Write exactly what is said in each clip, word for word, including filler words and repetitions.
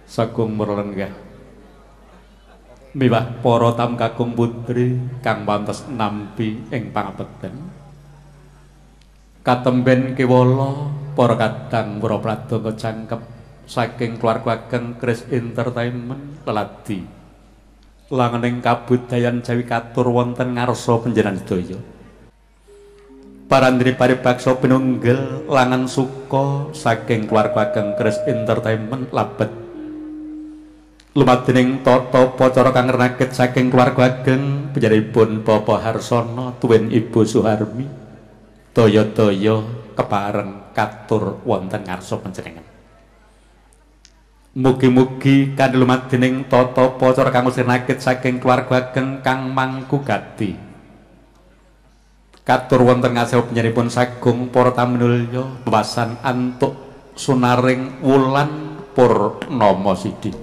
Sagung merenggah miwah para tam kakung putri kang pantes nampi ing pangabekten katemben kewala para kadang para pradana cangkep saking keluarga ageng Kris Entertainment leladi langening kabudayan Jawi katur wonten ngarsa panjenengan sedaya parandri paribaksa pinunggil langan suka saking keluarga ageng Kris Entertainment labet lumadening tata pacara kang renaged saking keluarga ageng panjenenganipun Bapak Harsono tuwin Ibu Suharmi daya-daya kepareng katur wonten ngarsa panjenengan. Mugi-mugi kanthi lumadening tata pacara kang renaged saking keluarga ageng kang mangku gati katur wonten ngarsa panjenenganipun sagung para taminulya bebasan antuk sunaring wulan purnama sidi.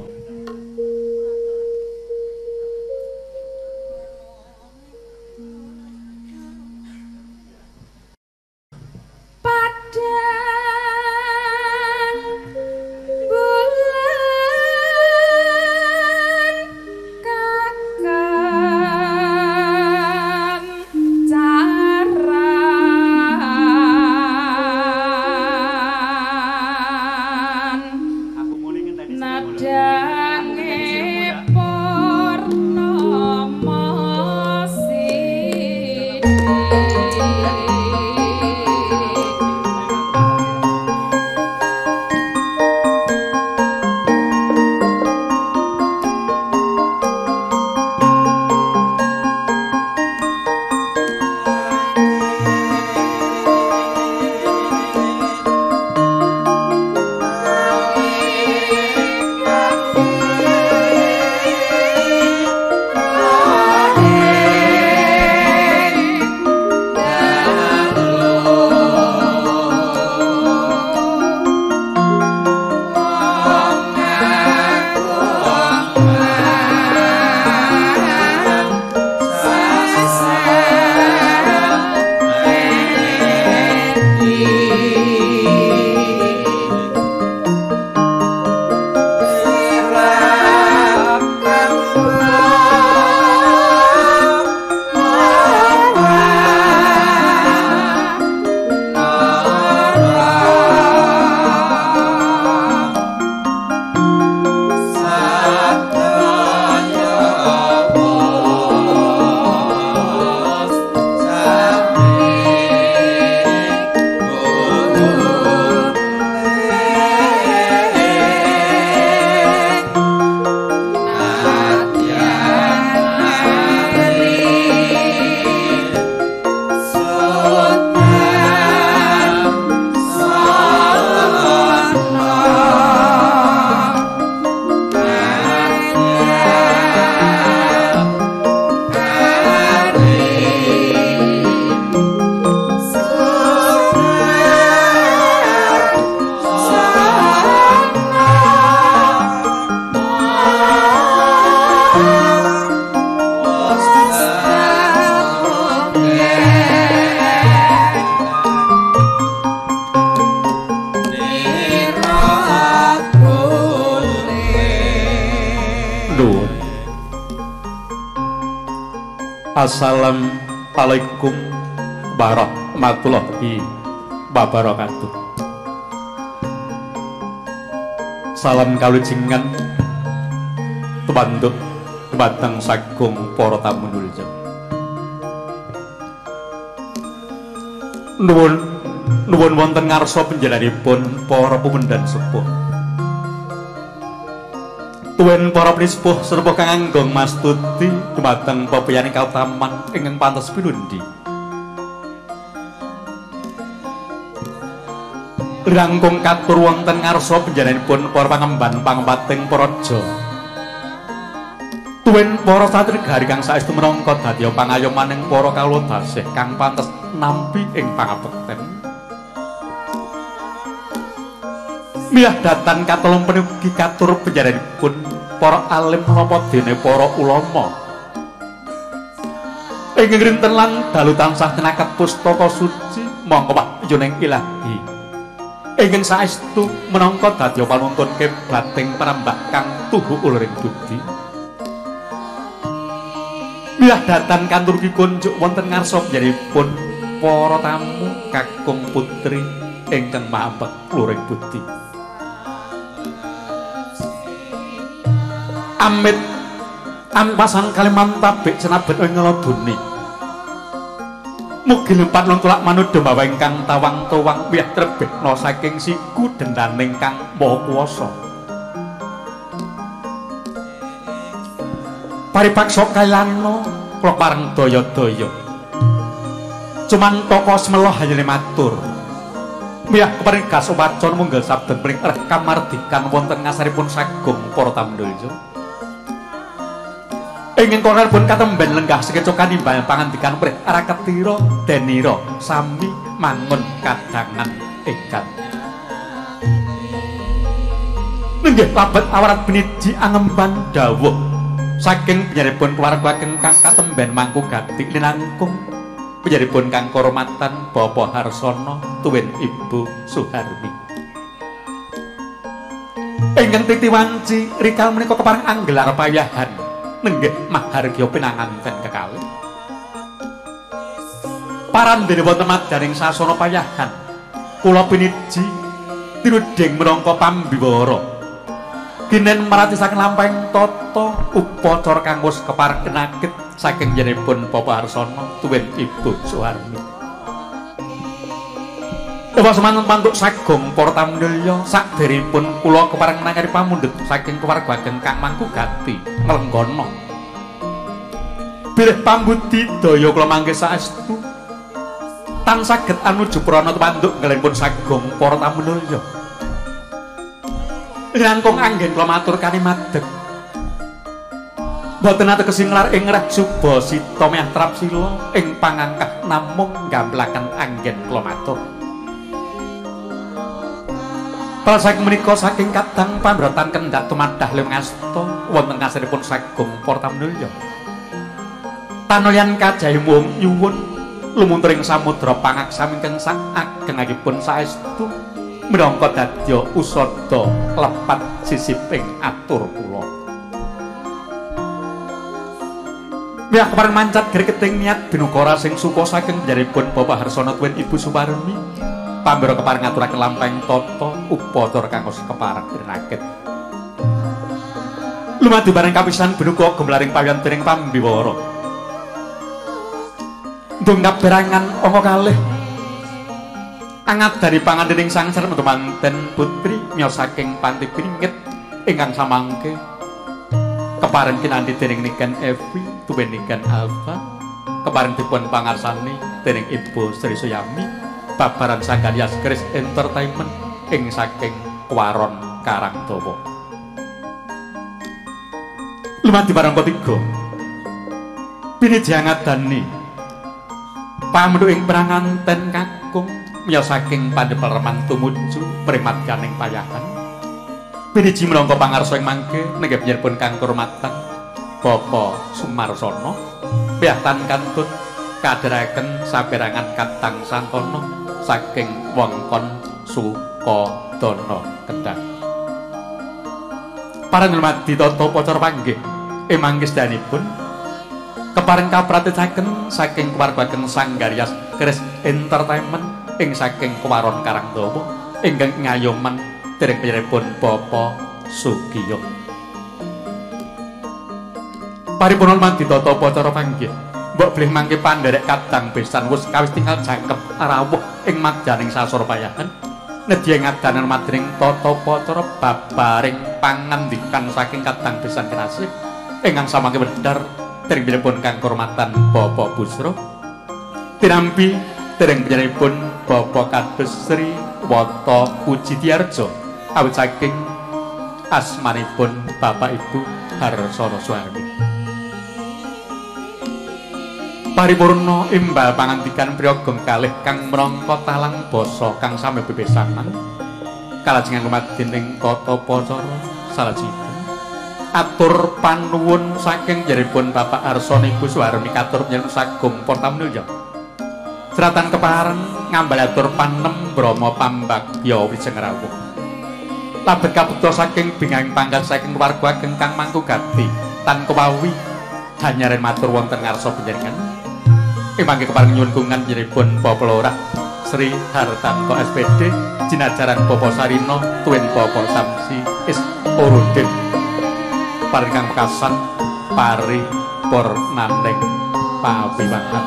Assalamualaikum warahmatullahi wabarakatuh. Salam kalujengan tebanduk batang sagung para tamu nulja. Nuwun nuwun wonten ngarsa panjenenganipun para pumendhan sepuh. Tuwin para prispuh serta kang anggong mastuti dumateng pepiyaning kautaman ingkang pantes pinundi. Rangkung katur wonten ngarsa panjenenganipun para pangemban pangempating praja. Tuwin para satrigari kang saestu minangka dadi pangayomaning para kawula tasih kang pantes nampi ing pangabekten. Miyah datan katolong penugi katur panjenenganipun para alim menapa dene para ulama. Ing rinten lan dalu tansah tinaket pustaka suci mongko wahyuning Ilahi ingkang saestu menangka dadya panuntun keblating parambah kang tuhu uluring budi. Milah datan kantur kikunjuk wonten ngarsa panjenenganipun para tamu kakung putri ingkang maha uluring budi. Amit ampasan kaliman tabik senabet ing ngeloduni. Mugi lempat nulak manudha mawa ingkang tawang-tawang wiyah trebehna saking siku dendaning kang maha kuwasa. Paripaksa kailana kula pareng daya-daya. Cumantaka semelo hayane matur. Wiyah keparing gas wacan munggal sabdan pring reh kamardikan wonten ngasaripun sagung para tamdulya. Ingin kornaripun katemben lenggah sekecokan imbal pangandikan prih araketira denira sami mangun kadangan ekat. Nenggih labet awarat beniji angemban dawuh saking penjaripun keluarga kengkang katemben mangku gati linangkung penjaripun kang kormatan Bapak Harsono tuwin Ibu Suharmi. Ingkang titi wanci rikal menika kepareng anggelar payahan nenggih mahargya pinanganten kekalih. Parandene wonten madaning sasana payahan kula piniji tinuding minangka pambiwara kinen maratisaken lampahing tata upacara kanggo kepareng kenakit saking jenipun Bapak Harsono tuwin Ibu Suharmi. Dewa semanten pantuk sagung para tamdulya sakderipun kula kepareng nangkari pamundhut saking keluarga kang mangku gati nglenggono. Bilih pambudi daya kula mangke saestu tan saged anuju prana panduk ngelipun sagung para tamdulya. Langkung anggen kula matur kanimadeg. Boten ateges nglar ing reh suba sita miah trapsila ing pangangkah namung gamplaken anggen kula matur. Saking menika saking kadang pambrotan kendhat tumadah Lemngasta wonten ngasaripun sagung para tamdulya. Tanulyan kajahe muhung nyuwun lumuntring samudra pangaksami ingkang sak agengipun saestu minangka dadya usada lepat sisiping atur kula. Miah kepareng mancat gregeting niat binukara sing suka saking jaripun Bapak Harsono tuwin Ibu Suwarmi. Pambira kepareng ngaturaken lampahing tata upacara kanggo kepareng rinakit. Lumadi bareng kapisan benuka gemlaring pawiyan dening pambiwara. Ndung kaberangan angka kalih. Angat dari pangandining sangsar manten putri miyos saking panti pringit ingkang samangke kepareng kinanthi dening Niken Evi tuwin Niken Alfa kepareng dipun pangarsani dening Ibu Sri Suyami. Babaran Sanggalias Kris Entertainment ing saking Kwaron Karangdawa. Lumadi barang ketiga piniji ngadani pamundhuk ing pranganten kakung miyos saking Pandhepelereman tumuju primadganing payahan. Piniji minangka pangarsa ing mangke nenggih panjenenganipun kang kurmatan Bapak Sumarsono piyatan kantun kadheraken saperangan katang santana saking wengkon Sukodana Kendhang. Para nglemadi tata pacara panggih emangke sedanipun kepareng kapratisaken saking keluargaken Sanggarias Kris Entertainment ing saking Kwaron Karangdawa ingkang ngayoman dereng panjenenganipun Bapak Sugiyo. Paripun nglemadi tata pacara panggih mbok bilih mangke pandherek kadang besan wis kawis tinggal jangkep rawuh ing madyaning sasara payahan nedya ngadanen madring tata pacara babaring pangandikan saking kadang besan kinasih ingkang samangke wedhar dereng pinipun kang kurmatan Bapak Busra tinampi dereng panjenenganipun Bapak Kados Sri Wata Pujityarja awit saking asmanipun Bapak Ibu Harsono Suwarmi. Paripurna imbal pangandikan priyagong kalih kang mrangka talang basa kang sami bebesanan kalajengan lumadhening tata pacara salajengipun atur panuwun saking jaripun Bapak Harsono Ibu Suwarmi katur panjenengan sagung para tamdulya Seratan kepareng ngambal atur panem Brahma pambagya wijeng rawuh. Labet kabuta saking bingahing pangkat saking keluarga ageng kang mangku gati tan kewawi hanyaren matur wonten ngarsa panjenengan. Ing mangke kepareng nyuwun kungan jenipun Bapak Lurah Sri Hartanto S P D jinajaran Bapak Sarino tuwin Bapak Samsi is Urudin paringkang pekasan pari purnaneng pawiwahan.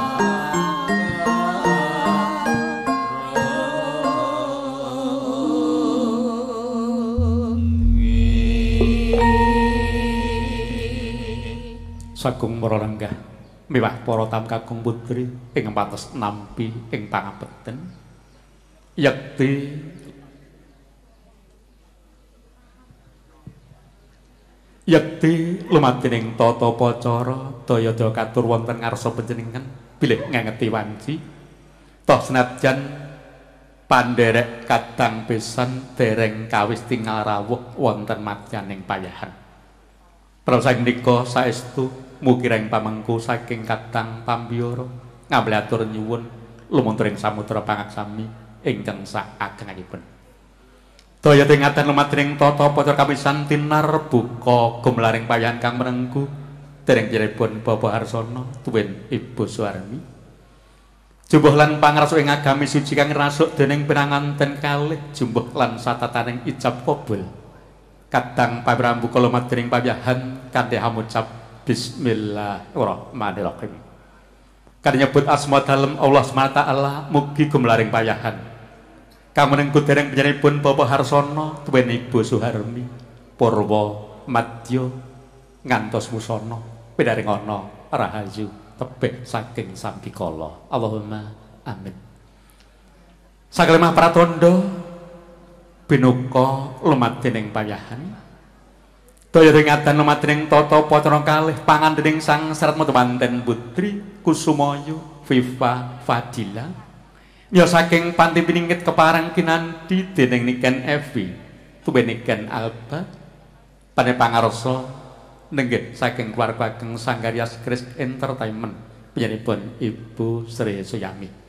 Sagung para lenggah miwah para tamu kakung putri ing pantes nampi ing pangapeten yekti yekti lumantining tata pacara daya-daya katur wonten ngarsa panjenengan bilih ngangeti wanci toh senajan pandherek kadang pisan dereng kawis tingal rawuh wonten madyaning payahan. Prasaing menika saestu mugi-ing pamengku saking kadang pambiyara ngambil atur nyuwun lumantar ing samudra pangaksami ingkang sak agengipun. Daya tingatan lumantar tata pacara kapisan tinar buka gumlaring payahan kang menenggu dereng jenipun Bapak Harsono tuwin Ibu Suwarmi. Jumbuh lan pangrasuk ing agami suci kang rasuk dening pinanganten kalih jumbuh lan satataning ijab kabul. Kadang pamrambuka lumantar payahan kanthi hamucap Bismillahirrahmanirrahim. Kan nyebut asma dalem Allah Subhanahu wa taala mugi gumlaring payahan. Kang menengku dereng panjenenganipun Bapak Harsono tuwin Ibu Suharmi Purwa Madya ngantos wusana pinaring ana rahayu tebih saking sambikala. Allahumma amin. Sakelemah pratandha binuka lumantining payahan. Daya ringatan lumantining tata pacara kalih pangandening Sang Serat Manten Putri Kusumayu Viva Fadila ya saking panti piningkit kepareng kinanthi dening Niken Evi tuwin Niken Alba pane pangarsa nenggih saking keluarga ageng Sanggarias Kris Entertainment panjenenganipun Ibu Sri Suyami.